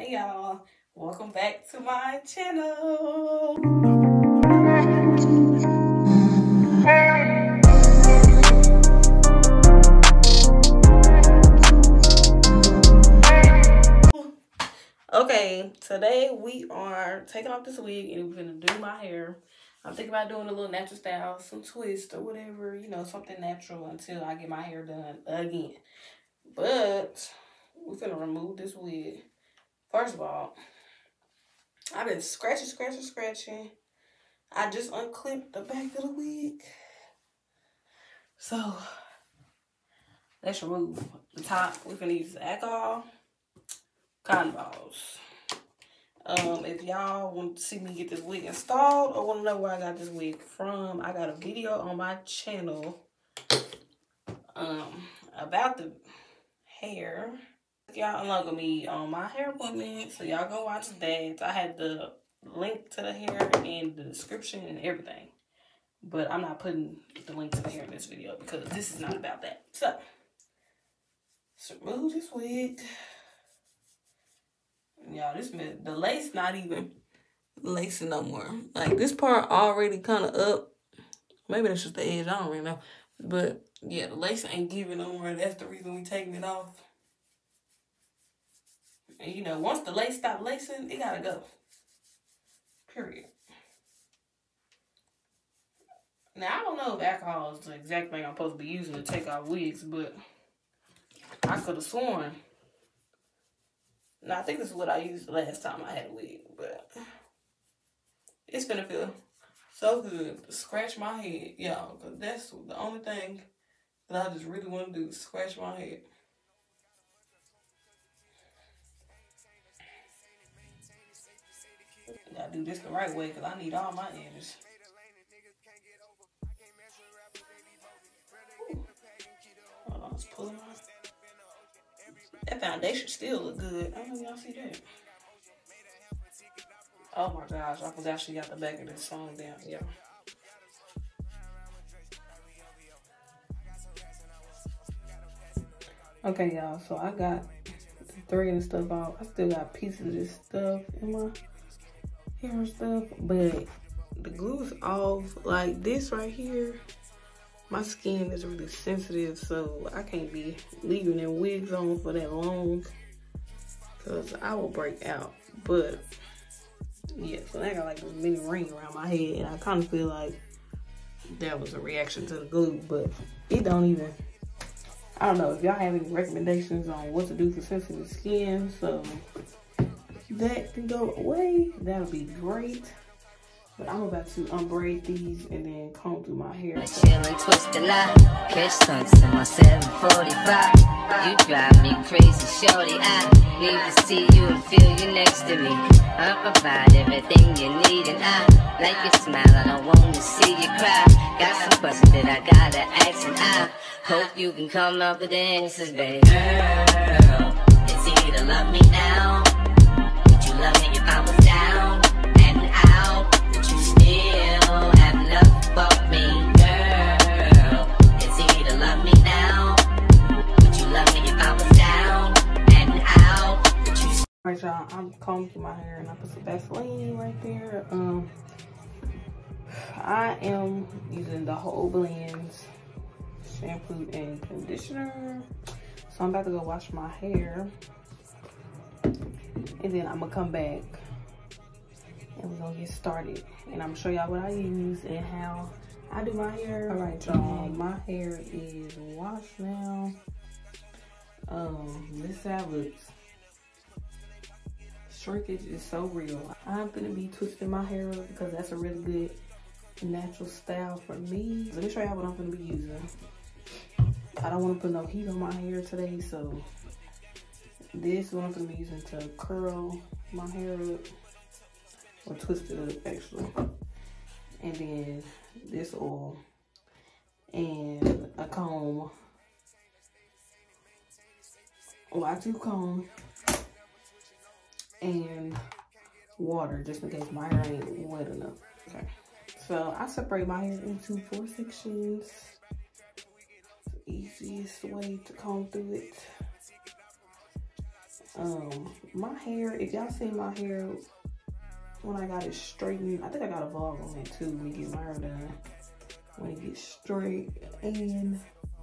Hey y'all, welcome back to my channel. Okay, today we are taking off this wig and we're gonna do my hair. I'm thinking about doing a little natural style, some twist or whatever, you know, something natural until I get my hair done again. But we're gonna remove this wig. First of all, I've been scratching. I just unclipped the back of the wig. So let's remove the top. We're gonna use alcohol, cotton balls. If y'all want to see me get this wig installed or want to know where I got this wig from, I got a video on my channel about the hair. Y'all unlock me on my hair appointment, so y'all go watch that. I had the link to the hair in the description and everything, but I'm not putting the link to the hair in this video because this is not about that. So remove this wig. Y'all, the lace not even lacing no more. Like, this part already kind of up. Maybe that's just the edge. I don't really know. But yeah, the lace ain't giving no more. That's the reason we taking it off. And you know, once the lace stop lacing, it gotta go. Period. Now, I don't know if alcohol is the exact thing I'm supposed to be using to take off wigs, but I could have sworn. Now, I think this is what I used the last time I had a wig, but it's gonna feel so good to scratch my head, y'all, because that's the only thing that I just really want to do is scratch my head. I gotta do this the right way because I need all my edges. Ooh. Hold on, let's pull them out. That foundation still look good. I don't know if y'all see that. Oh my gosh, I forgot she got the back of this song down. Yeah. Okay, y'all, so I got the thread and stuff out. I still got pieces of this stuff in my hair and stuff, but the glue's off. Like this right here, my skin is really sensitive, so I can't be leaving them wigs on for that long because I will break out. But yeah, so I got like a mini ring around my head, and I kind of feel like that was a reaction to the glue, but it don't even. I don't know if y'all have any recommendations on what to do for sensitive skin, so that can go away. That would be great. But I'm about to unbraid these and then comb through my hair. Chillin', twistin' out, catch stunts in my 745. You drive me crazy, shorty. I need to see you and feel you next to me. I provide everything you need, and I like your smile. I don't want to see you cry. Got some questions that I gotta ask, and I hope you can come up with answers, baby. Girl, it's easy to love me now. Would you love me if I was down and out? Would you still have love for me? Girl, it's easy to love me now. Would you love me if I was down and out? Would you? Alright, y'all, I'm combing through my hair and I put some Vaseline right there. I am using the whole blends, shampoo and conditioner. So I'm about to go wash my hair, and then I'm gonna come back and we're gonna get started, and I'm gonna show y'all what I use and how I do my hair. All right, y'all, my hair is washed now. This is how it looks. Shrinkage is so real. I'm gonna be twisting my hair up because that's a really good natural style for me. Let me show y'all what I'm gonna be using. I don't want to put no heat on my hair today, so this is what I'm gonna be using to curl my hair up, or twist it up actually. And then this oil and a comb, Y2 comb, and water just in case my hair ain't wet enough. Okay. So I separate my hair into 4 sections. It's the easiest way to comb through it. My hair, if y'all seen my hair when I got it straightened, I think I got a vlog on that too when you get my hair done. When it gets straight, and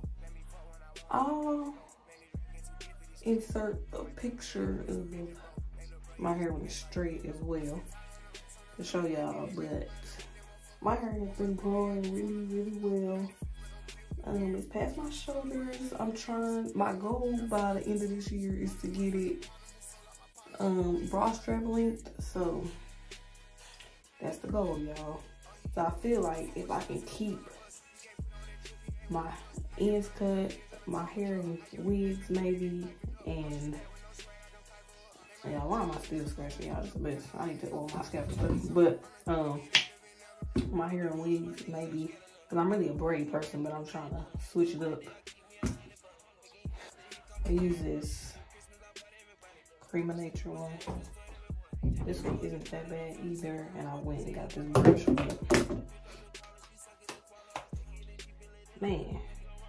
I'll insert a picture of my hair when it's straight as well to show y'all. But my hair has been growing really well. It's past my shoulders. I'm trying, my goal by the end of this year is to get it bra strap length. So that's the goal, y'all. So I feel like if I can keep my ends cut, my hair in wigs maybe, and yeah, why am I still scratching, y'all? That's the best. I need to oil my scalp and stuff. But my hair in wigs maybe, because I'm really a braid person, but I'm trying to switch it up. I use this Cream of Nature one. This one isn't that bad either, and I went and got this brush one. Man.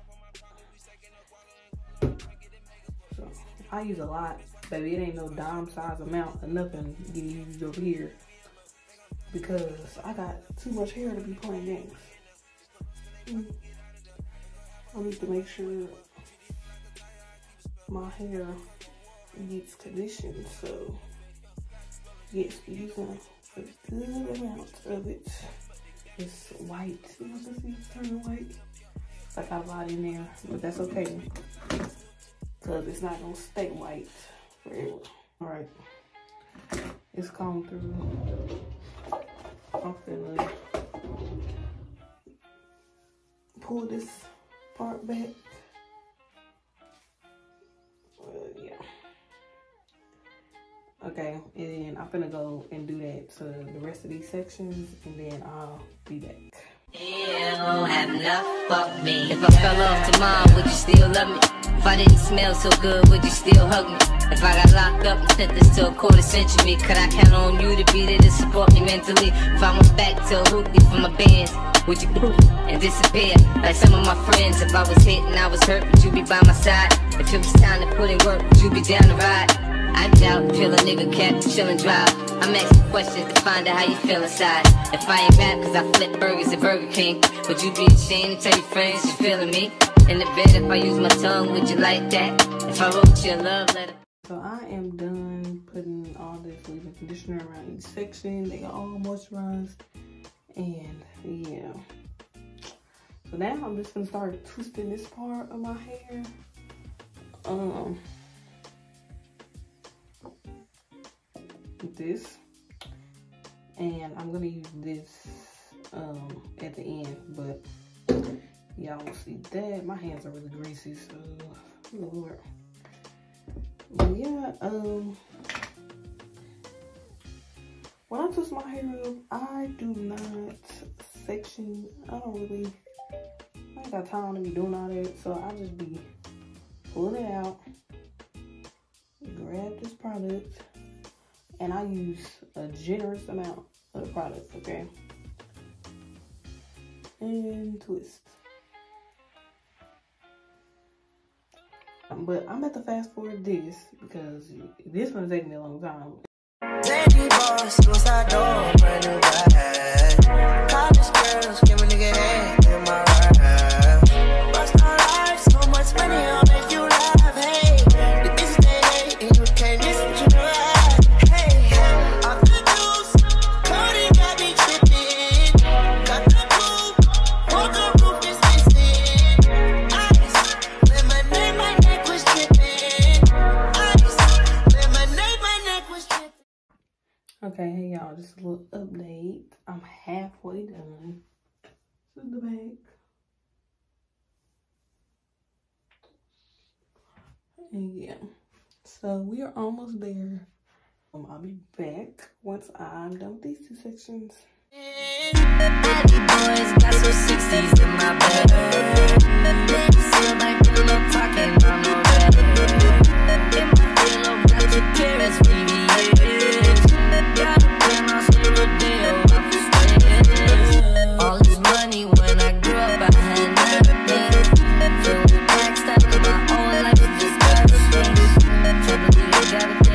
So I use a lot, baby. It ain't no dime size amount or nothing getting used over here because I got too much hair to be playing games. I need to make sure my hair gets conditioned, so yes, using a good amount of it. It's white. You know, this is turning white. I got a lot in there, but that's okay because it's not gonna stay white forever. All right, it's combed through. I'm finna pull this part back. Yeah. Okay, and then I'm gonna go and do that to the rest of these sections, and then I'll be back. You don't have enough of me. If I fell off tomorrow, would you still love me? If I didn't smell so good, would you still hug me? If I got locked up and sent this to a quarter century, could I count on you to be there to support me mentally? If I went back to a hoopty for my bands, would you poof and disappear like some of my friends? If I was hit and I was hurt, would you be by my side? If it was time to put in work, would you be down to ride? I doubt, feel a nigga kept chillin' drive. I'm asking questions to find out how you feel inside. If I ain't rap cause I flip burgers at Burger King, would you be ashamed to tell your friends you feeling me? In the bed, if I use my tongue, would you like that? If I wrote you a love letter. So I am done putting all this leave-in conditioner around each section. They are all moisturized, and yeah. So now I'm just gonna start twisting this part of my hair. This, and I'm gonna use this at the end, but y'all will see that my hands are really greasy, so Lord. But yeah, when I twist my hair up, I do not section. I ain't got time to be doing all that, so I just be pulling it out, grab this product, and I use a generous amount of the product, okay? And twist. But I'm about to fast forward this because this one's taking me a long time. Lady boss, suicide door, brand new bag. College girls, give a nigga head in my ride. Bust our life, so much money, I'll make you laugh. Hey, the this day, and you can't listen to the ride. Hey, off the juice, Cody got me tripping. Got the coupe, walk the roof is missing. Ice, lemonade, my neck was dripping. Ice, lemonade, my neck was dripping. Okay, hey y'all, just a little update. I'm halfway done. This is the back. And yeah, so we are almost there. I'll be back once I'm done with these two sections. Daddy boys got some 60s in my bed. Feel like we're not talking about no red. Feel like your parents BBS. Got a penthouse in Rodeo, off the stairs. All this money when I grew up, I had nothing. Feel the backstab of my whole life, it just got a thing. Can't believe I got a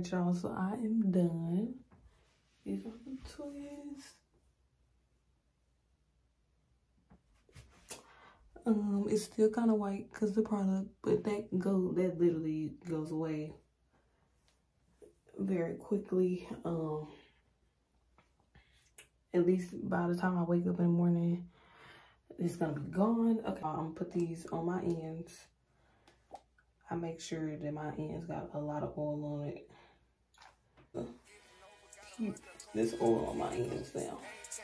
right, y'all, so I am done. These are the twists. It's still kind of white because the product, but that literally goes away very quickly. At least by the time I wake up in the morning, it's gonna be gone. Okay, I'm gonna put these on my ends. I make sure that my ends got a lot of oil on it. Keep this oil on my ends now.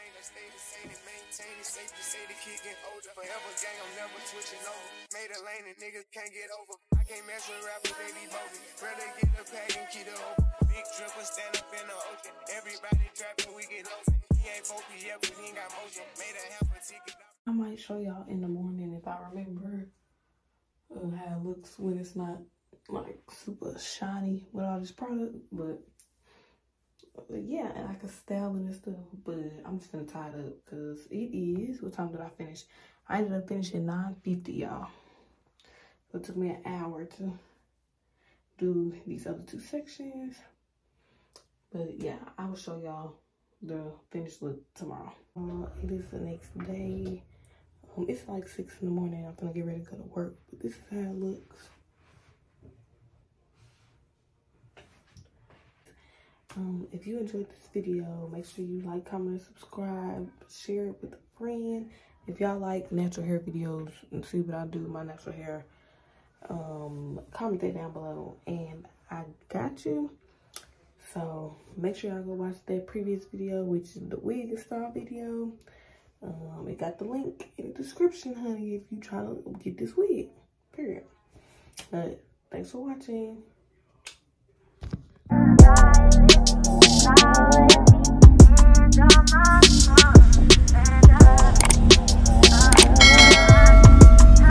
Made a lane and niggas can't get over. I can't mess with rappers, they be bogus. Rather get a pack and keep it open. Big dripper stand up in the ocean. Everybody trapping, we get lost. He ain't focused yet, but he ain't got motion. Made a half a ticket. I might show y'all in the morning if I remember how it looks when it's not like super shiny with all this product, but yeah, and I can style it and stuff, but I'm just gonna tie it up because it is, what time did I finish? I ended up finishing 9:50, y'all. So it took me an hour to do these other two sections. But yeah, I will show y'all the finished look tomorrow. It is the next day. It's like 6 in the morning. I'm gonna get ready to go to work, but this is how it looks. If you enjoyed this video, make sure you like, comment, subscribe, share it with a friend. If y'all like natural hair videos and see what I do with my natural hair, comment that down below and I got you. So make sure y'all go watch that previous video, which is the wig install video. It got the link in the description, honey, if you try to get this wig, period. But thanks for watching.